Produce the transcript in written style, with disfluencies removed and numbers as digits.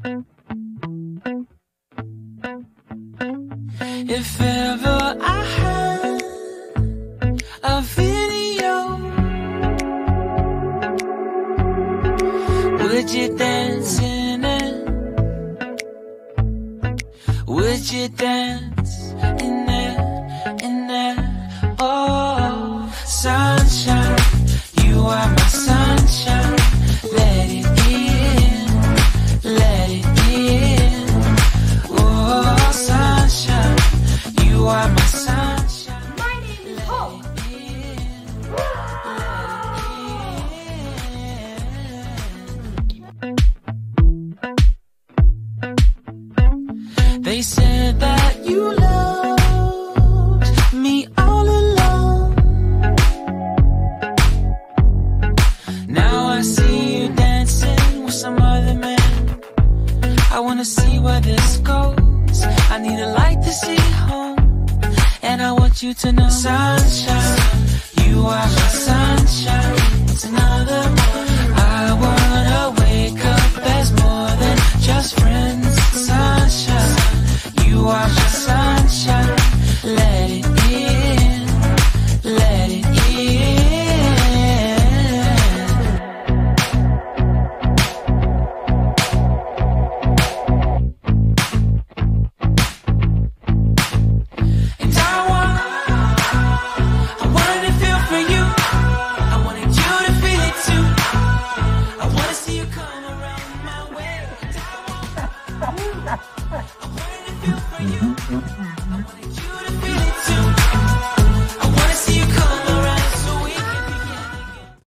If ever I had a video, would you dance in it? Would you dance in it, in it? Oh, sunshine, you are my sunshine. Let it in, let it in. Oh, sunshine, you are my sunshine. My name is Hope. They said that you loved me all along. Now I see you dancing with some other man. I wanna see where this goes. I need a light to see home, and I want you to know, sunshine, you are my sunshine tonight.